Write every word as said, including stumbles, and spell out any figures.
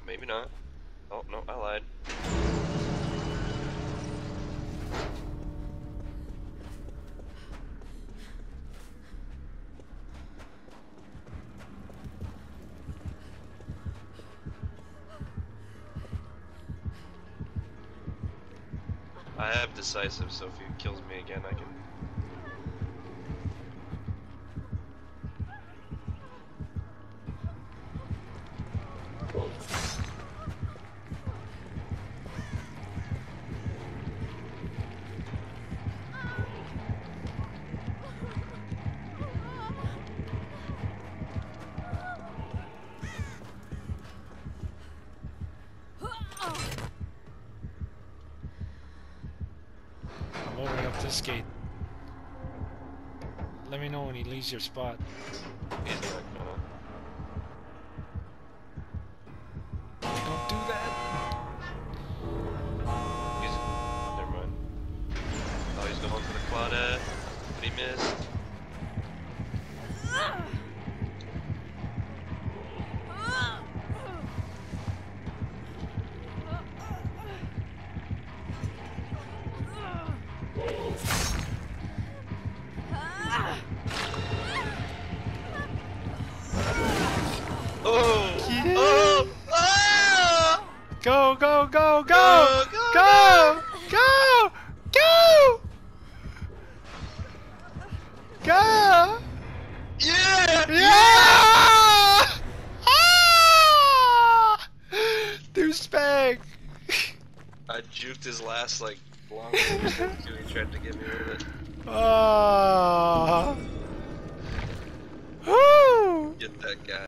maybe not. Oh, no, I lied. I have decisive, so if he kills me again, I can... I'm opening up this gate. Let me know when he leaves your spot. He's not gonna... Don't do that! He's... Never mind. Oh, he's going for the Claudette, but he missed. Oh! Yeah. Oh! Ah! Go, go, go, go! Go, go, Go! Go! Go! Go! Yeah! Yeah! Ah! Douchebag! I juked his last, like, long he tried to get me with it. Ah! Woo! Get that guy.